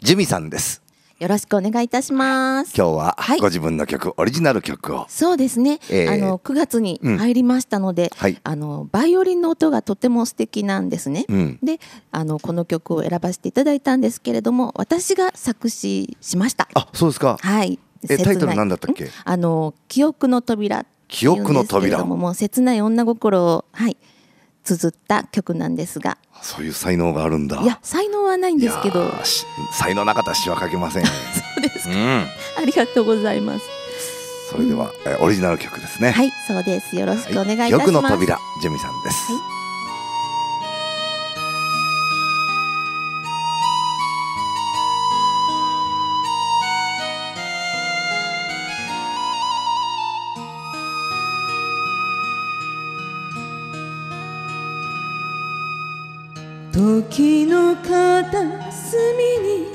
ジュミさんです。 よろしくお願いいたします。 今日ははいご自分の曲、オリジナル曲を。 そうですね、9月に入りましたので、 はい、 バイオリンの音がとても素敵なんですね。でこの曲を選ばせていただいたんですけれども、私が作詞しました。 あ、そうですか。 はい。 タイトル何だったっけ？ 記憶の扉。 記憶の扉。 もう切ない女心を、はい、綴った曲なんですが。 そういう才能があるんだ。 いや、才能はないんですけど。 才能なかったら詩は書けません。 そうですか。ありがとうございます。 それでは、オリジナル曲ですね。 はい、そうです。よろしくお願いいたします。 記憶の扉、ジュミさんです。 はい。 時の片隅に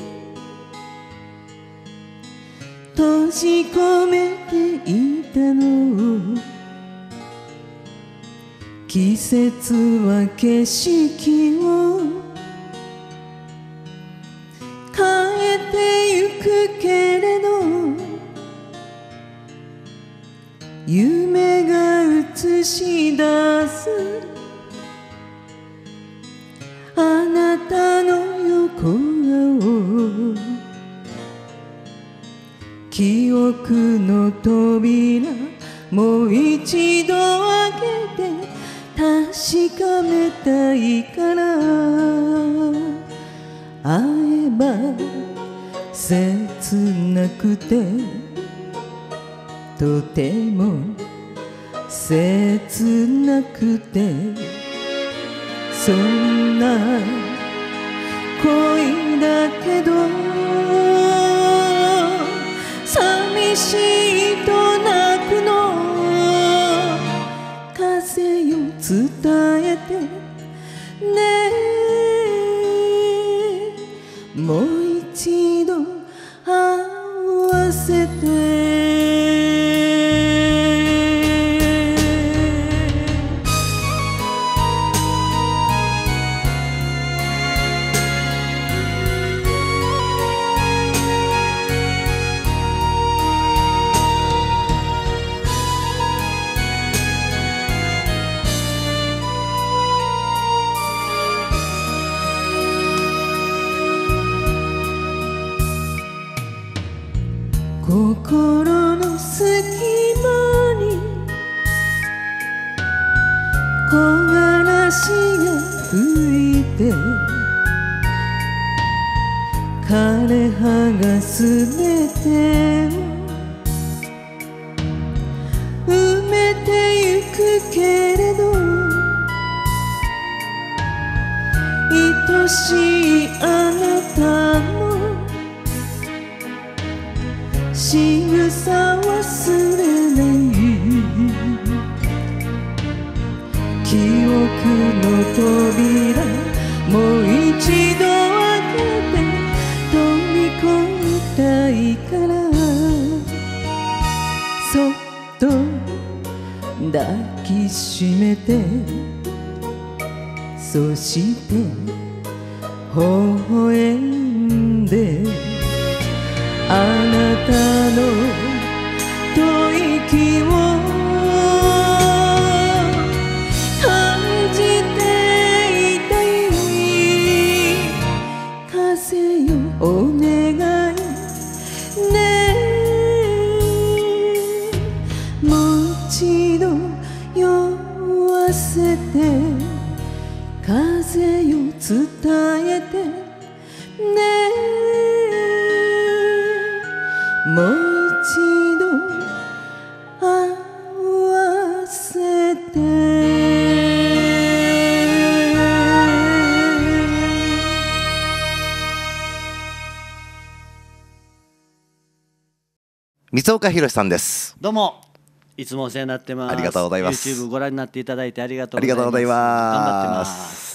閉じ込めていたの、季節は景色を変えてゆくけれど、夢が映し出すあなたの横顔、記憶の扉もう一度開けて確かめたいから、会えば切なくてとても切なくて、そんな恋だけど寂しいと泣くの、風よ伝えてね、もう一度会わせて。心の隙間に木枯らしが吹いて、枯れ葉がすべてを埋めてゆくけれど、愛しいあなたの仕草忘れない、記憶の扉もう一度開けて飛び込みたいから、そっと抱きしめて、そして微笑んで、あなたの吐息を感じていたい、風よお願いね、もう一度酔わせて、風よ伝えてね、もう一度会わせて。 三岡弘さんです。 どうも、いつもお世話になってます。 ありがとうございます。 YouTube ご覧になっていただいてありがとうございます。 頑張ってます。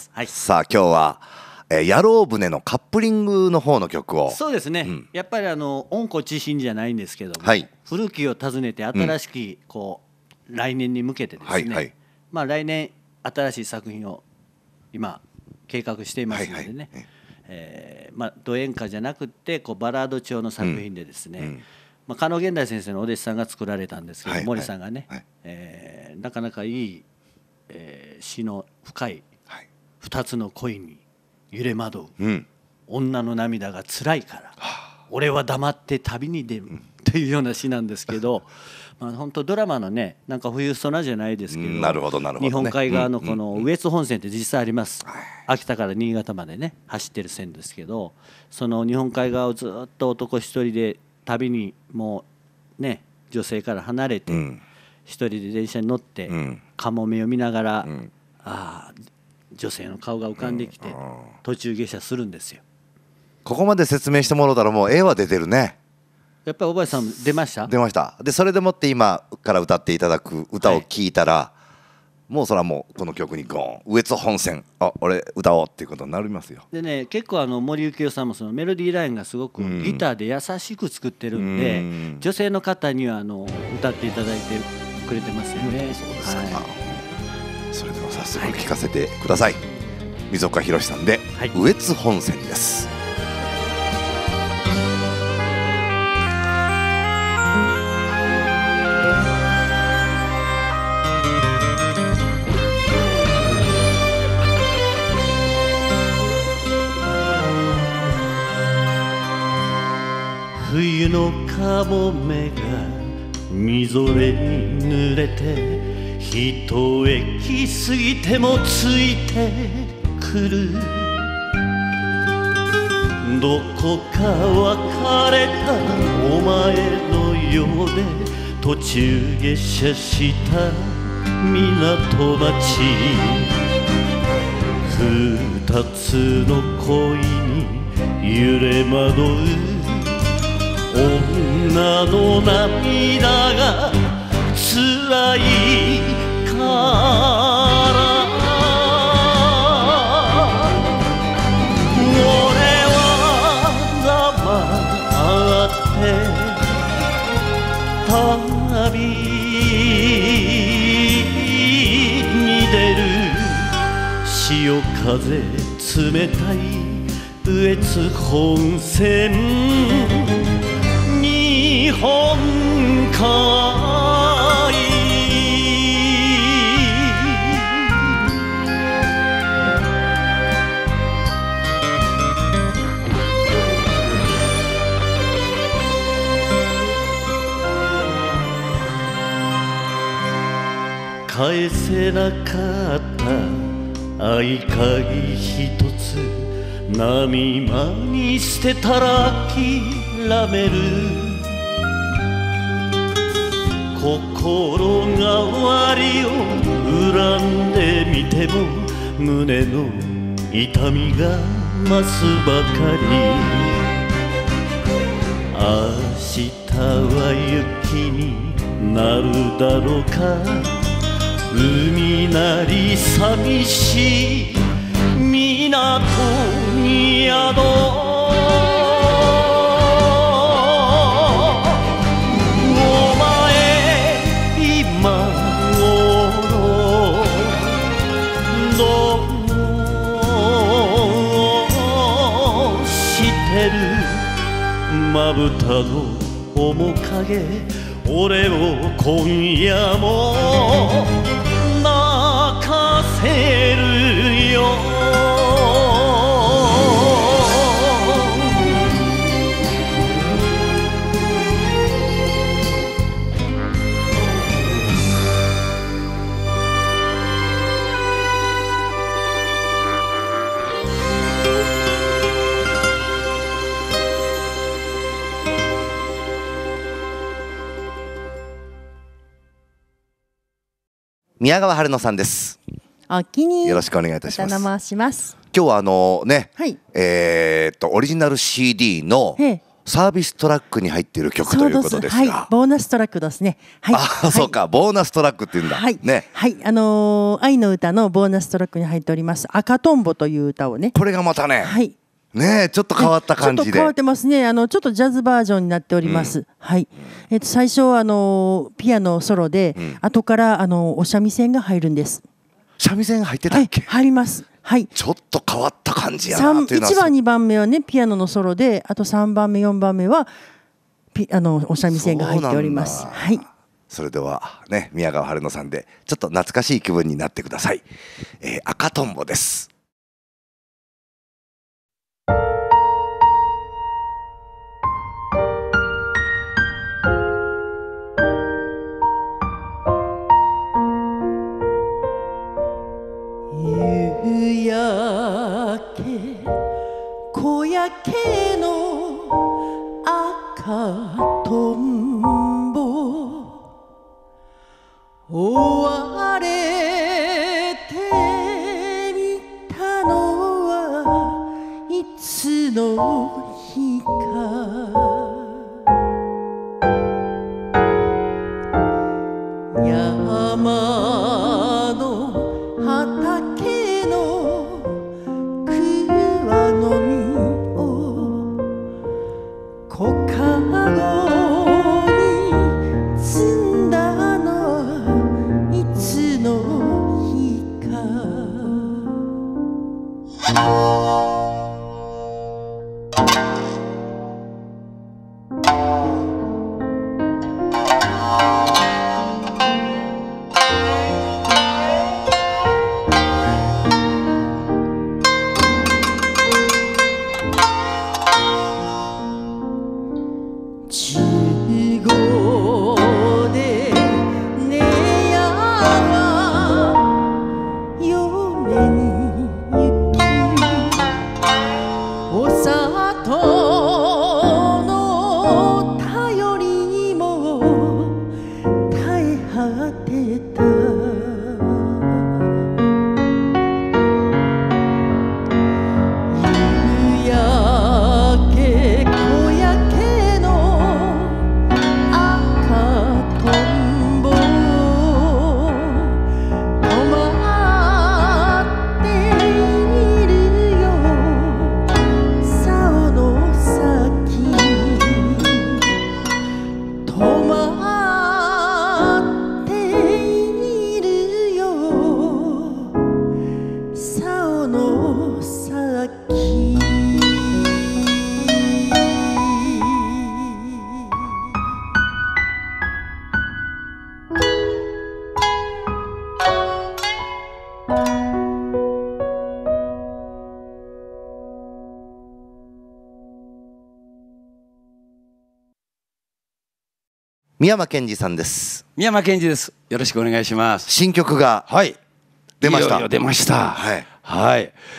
はい。 さあ今日は野郎船のカップリングの方の曲を。 そうですね、やっぱり温故知新じゃないんですけども、 はい、 古きを訪ねて新しきこう、来年に向けてですね、まあ来年新しい作品を今計画していますのでね、 ド演歌じゃなくってこうバラード調の作品でですね、加納源大先生のお弟子さんが作られたんですけど、森さんがね、なかなかいい、詩の深い二つの恋に揺れ惑う、女の涙が辛いから、俺は黙って旅に出るっていうような詩なんですけど、本当ドラマのねなんか冬空じゃないですけど、 なるほどなるほどね、 日本海側のこの羽越本線って実際あります、秋田から新潟までね走ってる線ですけど、その日本海側をずっと男一人で旅にもうね女性から離れて一人で電車に乗ってカモメを見ながら、女性の顔が浮かんできて途中下車するんですよ。 ここまで説明してもらったらもう絵は出てるね。 やっぱりおばあさん出ました？ 出ました。でそれでもって今から歌っていただく歌を聴いたら、もうそれはもうこの曲にゴーン羽越本線俺歌おうっていうことになりますよ。 でね結構森幸代さんもそのメロディーラインがすごくギターで優しく作ってるんで、女性の方には歌っていただいてくれてますよね。 そうですか、それでは早速聴かせてください。溝岡弘さんで羽越本線です。 冬のカモメがみぞれに濡れて一駅過ぎてもついてくる、どこか別れたお前のようで途中下車した港町、二つの恋に揺れ惑う女の涙が辛いから俺は黙って旅に出る、潮風冷たい羽越本線日本海、返せなかった合鍵一つ波間に捨てたら諦める、心変わりを恨んでみても胸の痛みが増すばかり、明日は雪になるだろうか、海なり寂しい港に宿お前今頃どうしてる、まぶたの面影俺を今夜も泣かせるよ、 宮川春乃さんです。 お気によろしくお願いいたします。 お願いします。 今日はね、 はい、 オリジナル CD のサービストラックに入っている曲ということですが、 はい、ボーナストラックですね。はい、 あ、そうか、ボーナストラックっていうんだ。 はいね、 はい、愛の歌のボーナストラックに入っております赤とんぼという歌をね。 これがまたね、 はい。 ね、ちょっと変わった感じで。 ちょっと変わってますね。ちょっとジャズバージョンになっております。はい。最初ピアノソロで、後からお三味線が入るんです。 三味線入ってたっけ？ はい、入ります。 はい、 ちょっと変わった感じやなというのは。 1番2番目はねピアノのソロで、あと3番目4番目はお三味線が入っております。はい、 それではね、宮川春乃さんでちょっと懐かしい気分になってください。赤とんぼです。 夕焼け小焼けの赤とんぼ、追われてみたのはいつの日か。山の畑の桑の実を小かごに積んだのはいつの日か。 三山健二さんです。 三山健二です。よろしくお願いします。 新曲が出ました。 いよいよ出ました。 はい。 はい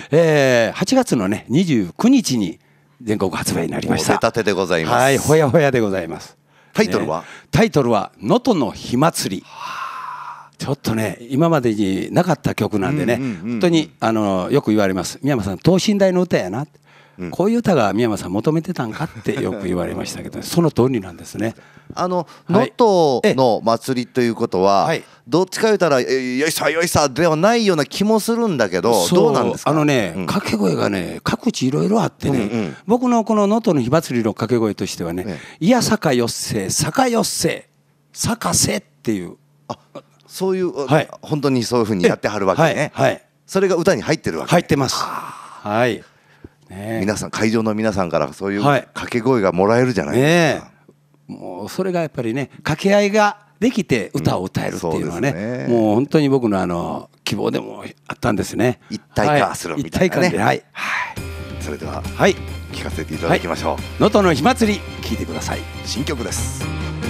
。8月のね29日に全国発売になりました。 出たてでございます。 はい、ほやほやでございます。 タイトルは？ タイトルは能登の火祭り。ちょっとね今までになかった曲なんでね、本当によく言われます。三山さん等身大の歌やな。こういう歌が三山さん求めてたんかってよく言われましたけど、その通りなんですね。 能登の祭りということは、どっちか言うたらよいさよいさではないような気もするんだけど、どうなんですか？ 掛け声がね各地いろいろあってね、僕のこの能登の火祭りの掛け声としてはね、いやさかよっせさかよっせさかせっていう、 そういう本当にそういうふうにやってはるわけね。それが歌に入ってるわけ。 入ってます。はい。 皆さん、会場の皆さんからそういう掛け声がもらえるじゃないですか。 もうそれがやっぱりね、掛け合いができて歌を歌えるっていうのはね、もう本当に僕の希望でもあったんですね。 一体化するみたいなね。 一体化で、 それでは聴かせていただきましょう。 能登の火祭り聴いてください。 新曲です。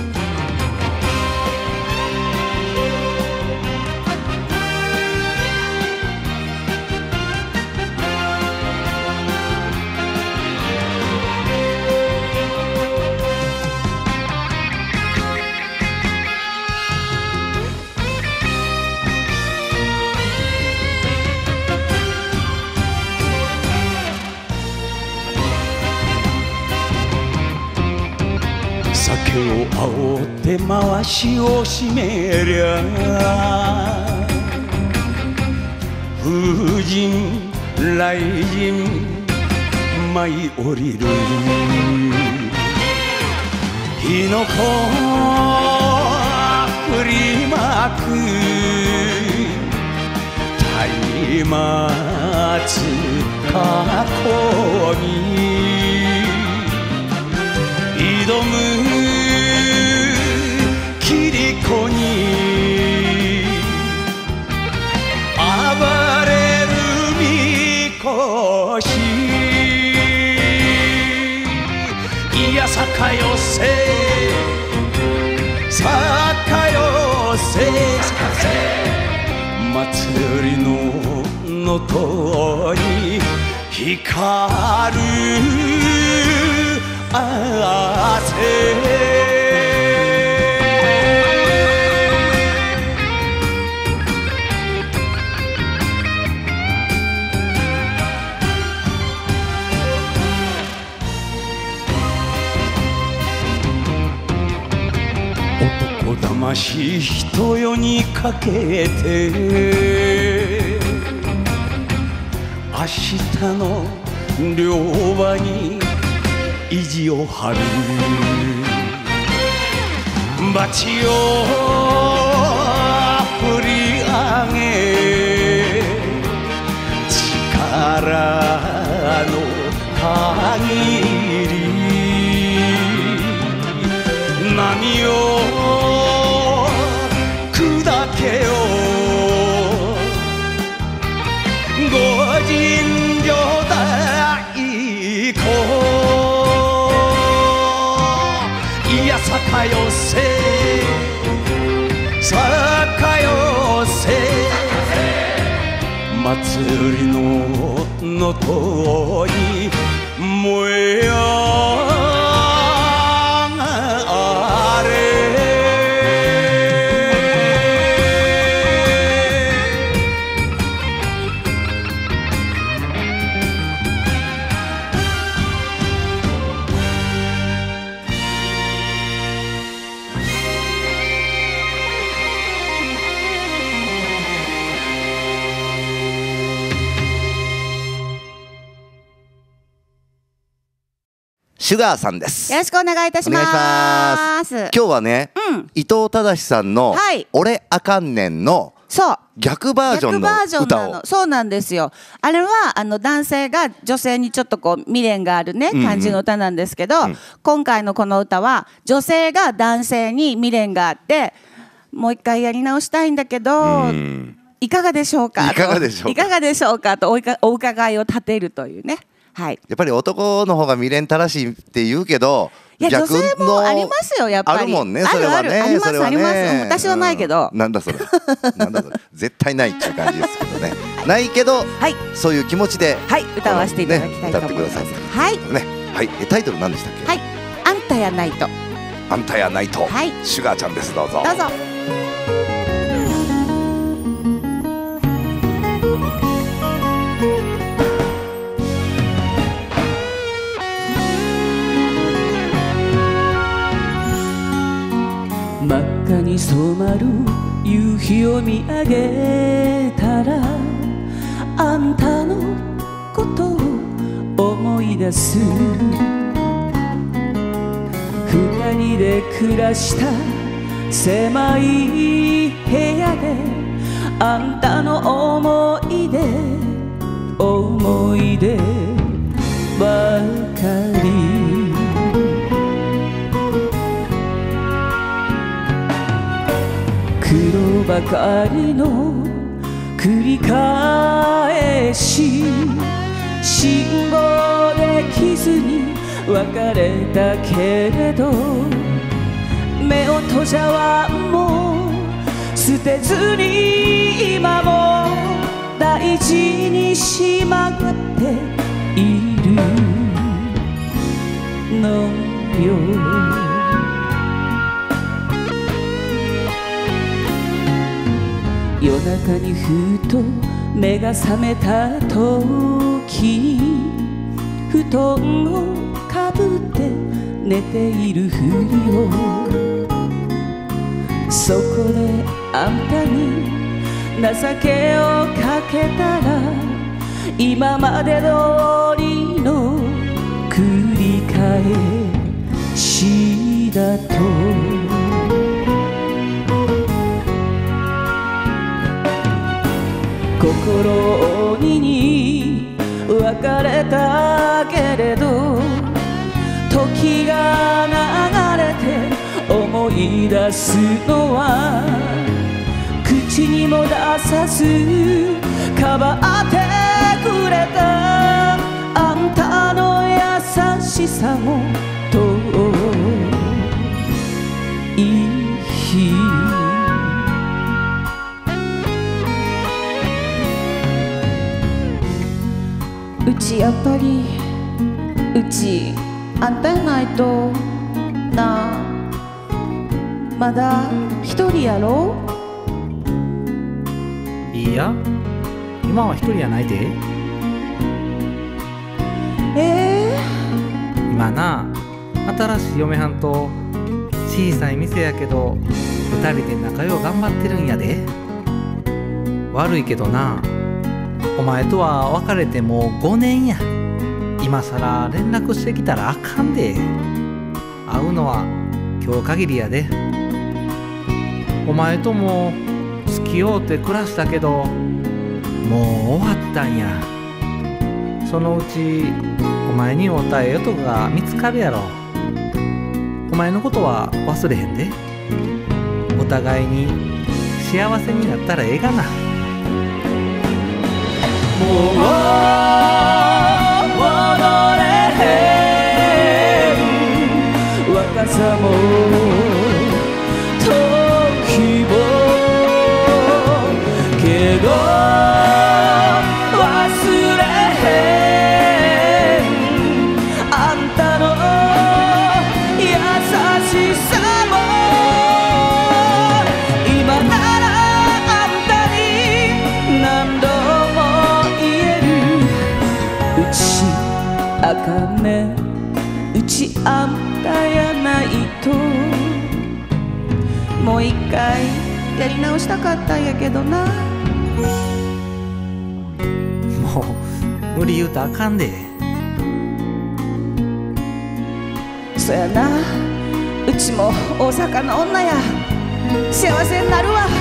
酒を煽って回しを締めりゃ、風神雷神舞い降りる、火の粉振りまく太い待つ過去に挑むキリコに暴れるみこしいやさかよせさかよせ祭りの能登に光る汗男魂人世にかけて明日の両場に意地を張るバチを振り上げ力の限り波を砕けよご尋常大行いやさかよせさかよせ祭りの能登に燃えよシュガーさんです。 よろしくお願いいたします。 お願いします。今日はね、伊藤忠さんの俺あかんねんの逆バージョンの歌を。 そうなんですよ。あれは男性が女性にちょっとこう未練があるね感じの歌なんですけど、今回のこの歌は女性が男性に未練があってもう一回やり直したいんだけど、いかがでしょうかとお伺いを立てるというね。はい、 やっぱり男の方が未練たらしいって言うけど、 いや女性もありますよ、やっぱり。 あるもんね、それはね。 ありますあります。私はないけど。 なんだそれ。なんだそれ。絶対ないっていう感じですけどね。ないけど、そういう気持ちで歌わせていただきたいと思います。はい。 ね、はい。タイトル何でしたっけ？ はい。あんたやないと。 あんたやないと。はい。シュガーちゃんです。どうぞ。 どうぞ。真っ赤に染まる夕日を見上げたらあんたのことを思い出す。二人で暮らした狭い部屋であんたの思い出ばかり。黒ばかりの繰り返し、信号できずに別れたけれど目を閉じはもう捨てずに今も大事にしまっているのよ。夜中にふと目が覚めた時に布団をかぶって寝ているふりを、そこであんたに情けをかけたら今まで通りの繰り返しだと。心心鬼に別れたけれど時が流れて思い出すのは口にも出さずかばってくれたあんたの優しさも遠い日うちやっぱりうちあんたやないとなあまだ一人やろいいや今は一人やないで今な新しい嫁はんと小さい店やけど二人で仲良う頑張ってるんやで悪いけどなお前とは別れてもう5年や今さら連絡してきたらあかんで会うのは今日限りやでお前とも付き合うて暮らしたけどもう終わったんやそのうちお前に会うたええ男が見つかるやろお前のことは忘れへんでお互いに幸せになったらええがなもう戻れへん若さも時もけど忘れへんあんたの優しさも今ならあんたに何度うちあかんねうちあんたやないともう一回やり直したかったんやけどなもう無理言うたらあかんでそやなうちも大阪の女や幸せになるわ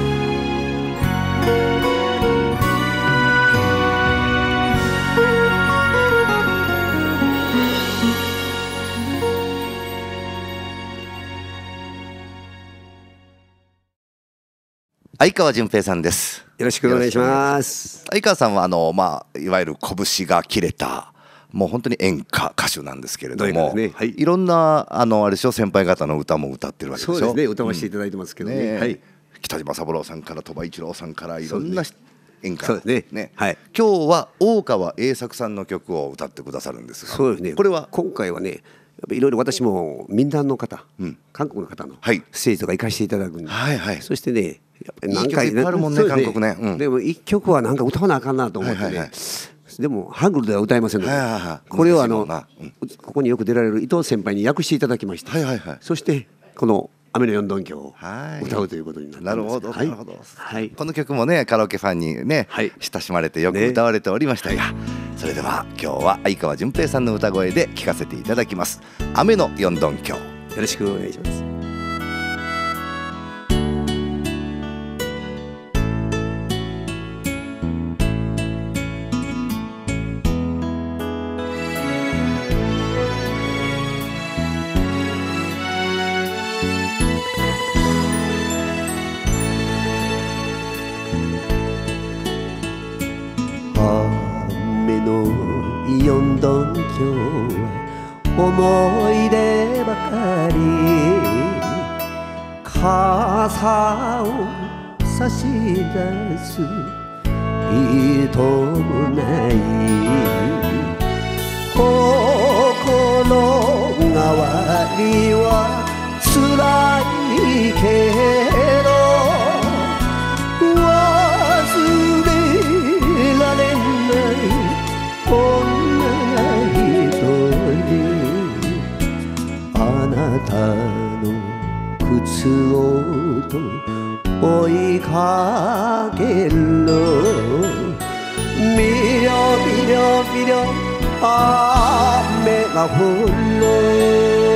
相川純平さんです。 よろしくお願いします。 相川さんはいわゆる拳が切れたもう本当に演歌歌手なんですけれども、 ねはい、 いろんなあれでしょ先輩方の歌も歌ってるわけでしょ。 そうですね歌わせていただいてますけどね、はい、 北島三郎さんから鳥羽一郎さんからいろんな演歌そうですね、はい、 今日は大川栄策さんの曲を歌ってくださるんですが、 そうですね、 これは今回はねいろいろ私も民団の方、韓国の方のステージとか行かせていただくんで、そしてねやっぱり何回いい曲いっぱいあるもんね、韓国ね、 でも一曲はなんか歌わなあかんなと思ってね、でもハングルでは歌えませんので、これをここによく出られる伊藤先輩に訳していただきまして、そしてこの雨の四ドン教を歌うということになってます。 なるほど、なるほど。この曲もねカラオケファンにね親しまれてよく歌われておりましたが、それでは今日は相川純平さんの歌声で聴かせていただきます。雨の四ドン教、よろしくお願いします。四ドン教は思い出ばかり傘を差し出す人もない心変わりは辛いけど忘れられないあなたの靴をと追いかけるみりょみりょみりょ雨が降る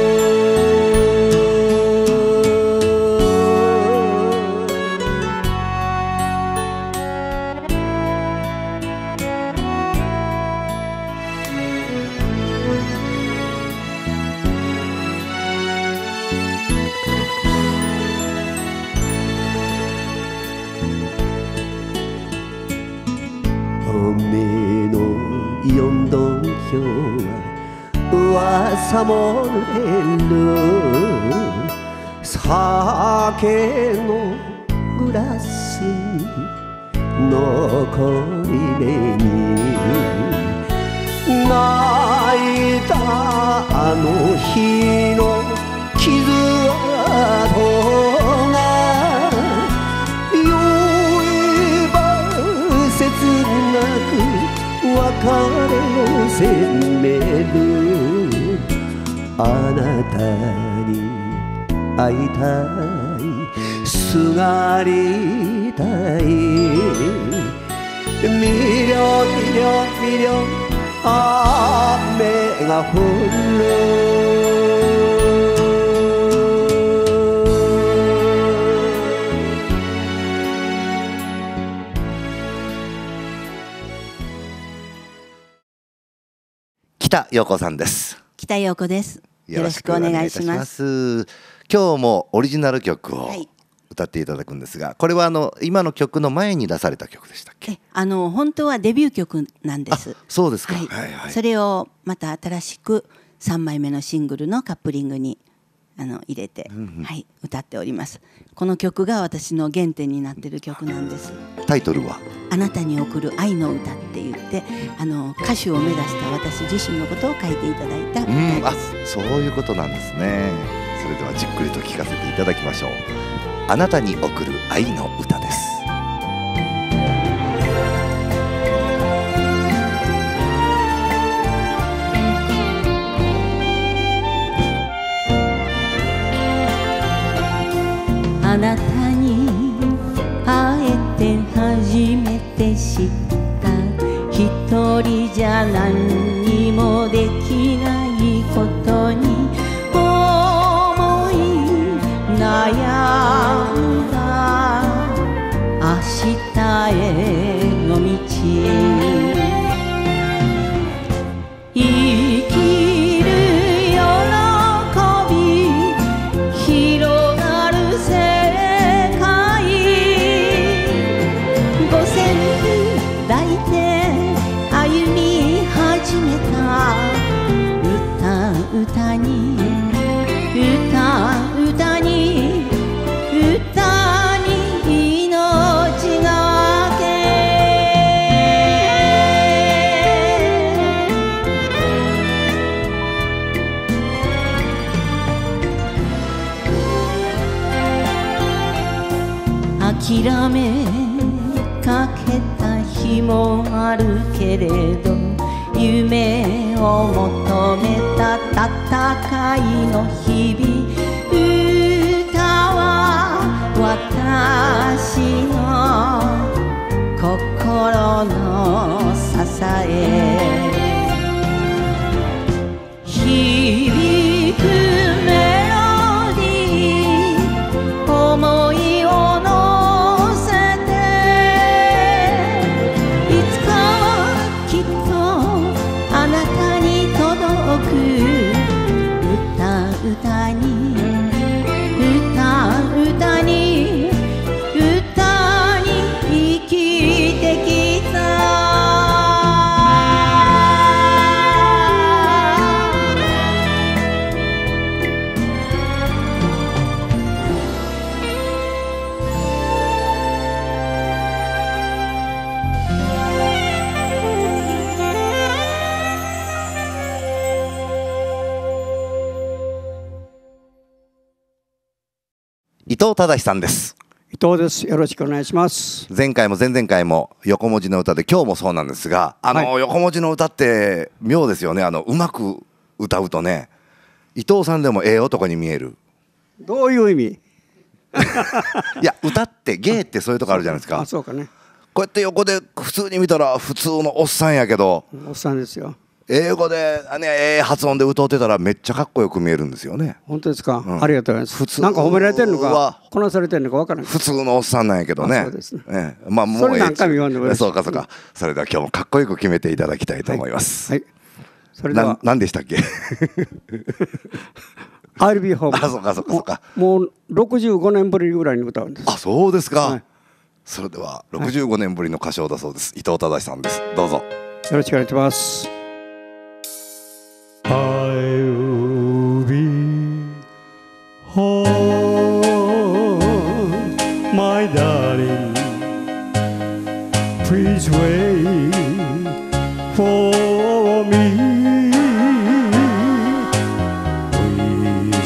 さもれぬ酒のグラスに残り目に泣いたあの日の傷跡が酔えば切なく別れを責めるあなたに会いたいすがりたいみりょみりょみりょ雨が降る北陽子さんです。 北陽子です。よろしくお願いします。 今日もオリジナル曲を歌っていただくんですが、これは今の曲の前に出された曲でしたっけ？ 本当はデビュー曲なんです。 そうですか。 はいはいはい、それをまた新しく3枚目のシングルのカップリングに入れて、はい、歌っております。この曲が私の原点になっている曲なんです。 タイトルはあなたに贈る愛の歌って言って歌手を目指した私自身のことを書いていただいた歌です。 そういうことなんですね。それではじっくりと聴かせていただきましょう。あなたに贈る愛の歌です。 あなたに会えて初めて知った一人じゃ何にもできないことに思い悩んだ明日への道生きる喜び広がる世界五線譜抱いて歩み始めた歌歌に歌歌に歌に命がけ諦めかけた日もあるけれど夢を求めた戦いの日々歌は私の心の支え響くメロディー思いを乗せていつかはきっとあなたに届く歌歌に歌歌に歌に生きてきた伊藤忠さんです。 伊藤です。よろしくお願いします。 前回も前々回も横文字の歌で今日もそうなんですが、横文字の歌って妙ですよね。うまく歌うとね、伊藤さんでもええ男に見える。 どういう意味？ いや、歌って芸ってそういうとこあるじゃないですか。 そうかね。 こうやって横で普通に見たら普通のおっさんやけど、 おっさんですよ。 英語で発音で歌ってたらめっちゃかっこよく見えるんですよね。 本当ですか、ありがとうございます。普通なんか褒められてるのかこなされてるのか分からない。 普通のおっさんなんやけどね。 そうですね。まあもうそれ何回も言わんでもいい。 そうかそうか。それでは今日もかっこよく決めていただきたいと思います。 はい。それでは何でしたっけ ？I'll be home。 そうかそうかそうか。 もう65年ぶりぐらいに歌うんです。 あ、そうですか。それでは65年ぶりの歌唱だそうです。伊藤忠さんです。どうぞ。 よろしくお願いします。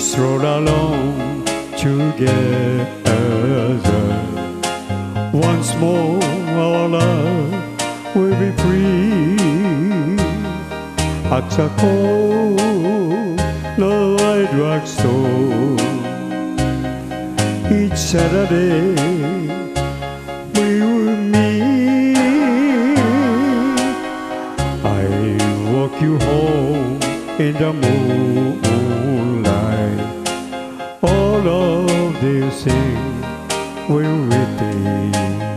rode along together. Once more our love will be free at the corner drugstore. Each Saturday we will meet. I walk you home in the moonlight. All of these things will repeat.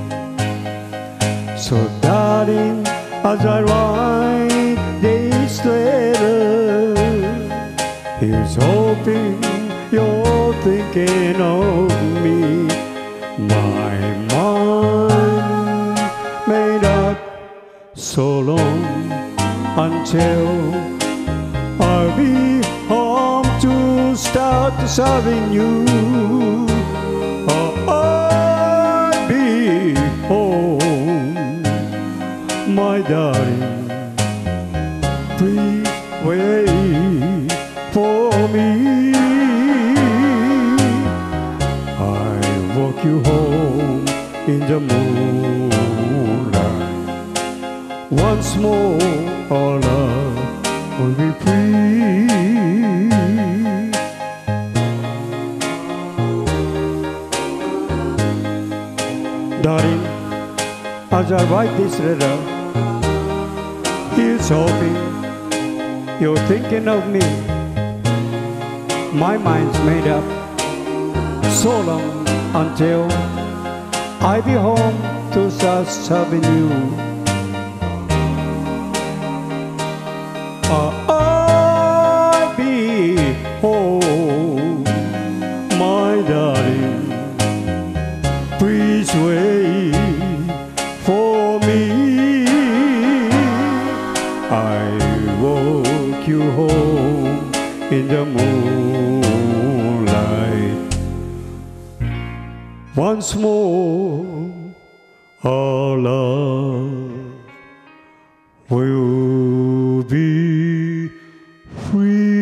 So darling, as I write this letter, here's hoping you're thinking of me. My mind made up so long until I'll be home to start serving you. I'll be home, my darling. Please wait for me. I'll walk you home in the moonlight. Once more, our love will be free. Darling, as I write this letter, here's hoping you're thinking of me. My mind's made up so long until I be home to start serving you. I'll be home, my darling. Please wait for me. I walk you home in the moonlight. Once more, our love will be free.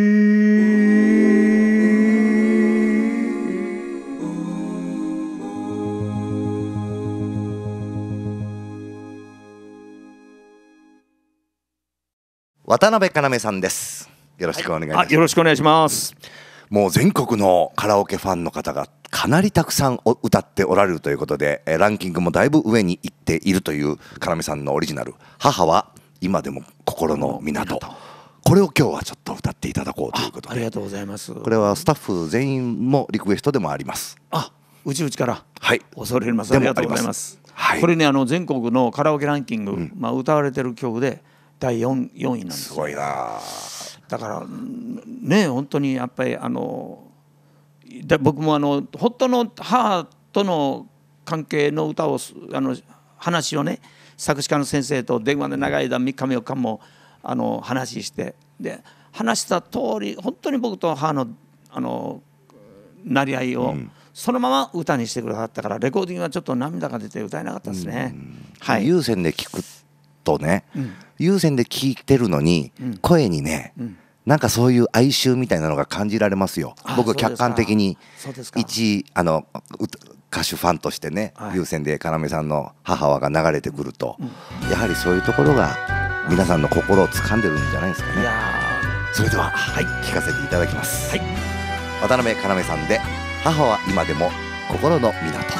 渡辺要さんです。よろしくお願いします。 よろしくお願いします。 もう全国のカラオケファンの方がかなりたくさん歌っておられるということで、ランキングもだいぶ上に行っているという要さんのオリジナル「母は今でも心の港」、これを今日はちょっと歌っていただこうということで。 ありがとうございます。 これはスタッフ全員もリクエストでもあります。 うちから、 はい、 恐れ入ります。ありがとうございます。これね、全国のカラオケランキング、歌われてる曲で第 4位なんです。 すごいな。 だからね、本当にやっぱり僕も本当の母との関係の歌を話をね、作詞家の先生と電話で長い間3日も4日も話して、で話した通り本当に僕と母のなり合いをそのまま歌にしてくださったから、レコーディングはちょっと涙が出て歌えなかったですね。 有線で聞くとね、有線で聞いてるのに声にね、なんかそういう哀愁みたいなのが感じられますよ。僕客観的に一歌手ファンとしてね、有線で要さんの「母は」が流れてくると、やはりそういうところが皆さんの心を掴んでるんじゃないですかね。それでは聴かせていただきます。渡辺要さんで「母は今でも心の港」。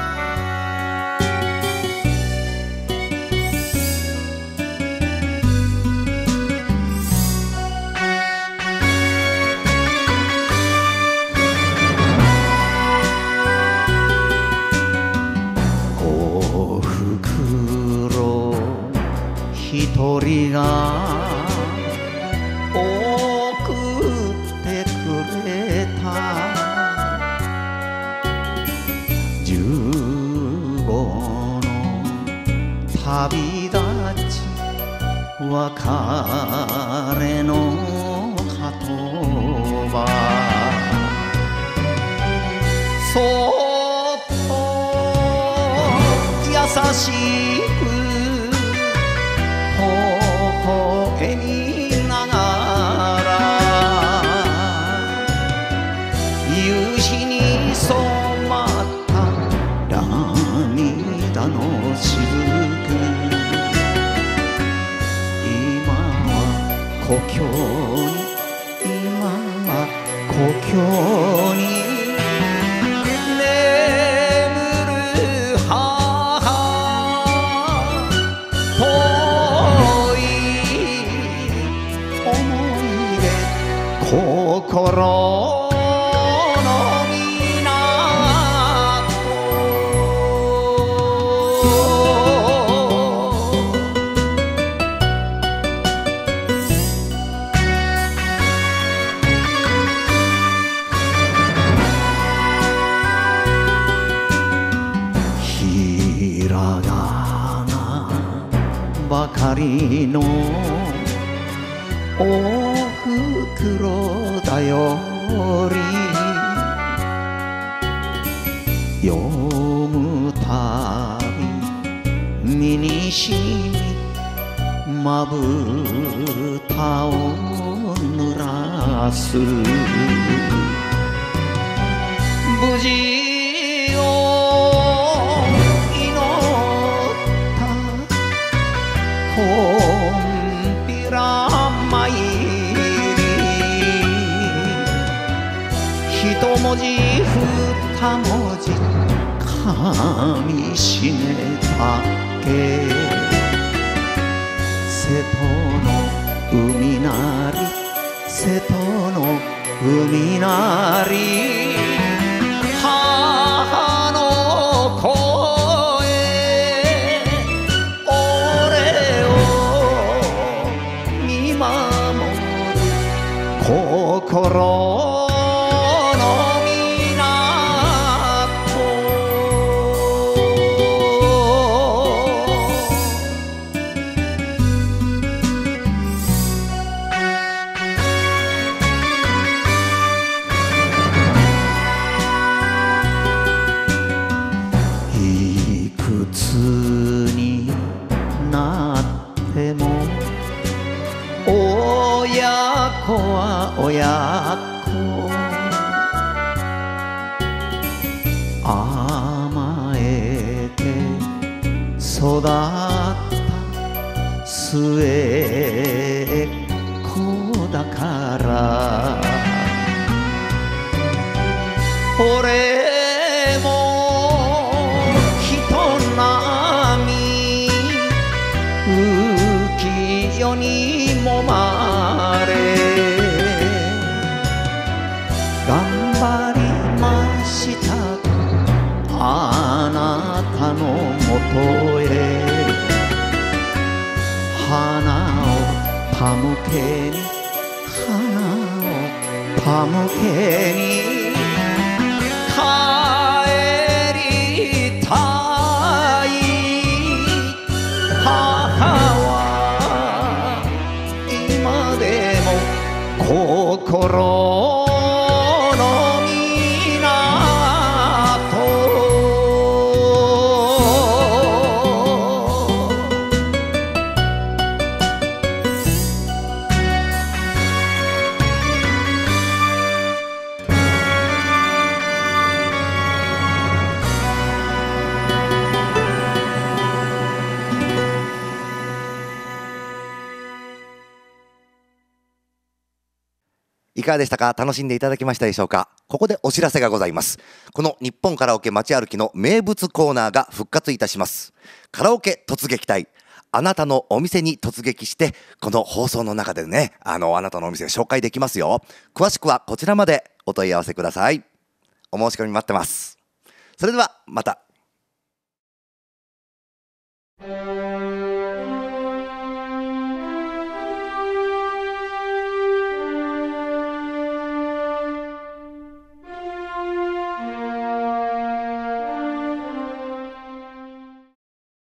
一人が送ってくれた15の旅立ち別れの言葉、そっと優しく微笑みながら郷に眠る母遠い思い出心のひらがなばかりのおふくろだより読むたび身にしみまぶたを濡らす無事を祈ったこんぴら参り一文字二文字かみしめたけ瀬戸の海なり瀬戸の海なり母の声俺を見守る心親子は親子甘えて育った末っ子だから俺も人並み浮世にもまれ頑張りましたあなたのもとへ花を手向けに花を手向けに帰りたい母は今でも心いかがでしたか？楽しんでいただけましたでしょうか？ここでお知らせがございます。この日本カラオケ街歩きの名物コーナーが復活いたします。カラオケ突撃隊、あなたのお店に突撃してこの放送の中でね、あなたのお店を紹介できますよ。詳しくはこちらまでお問い合わせください。お申し込み待ってます。それではまた。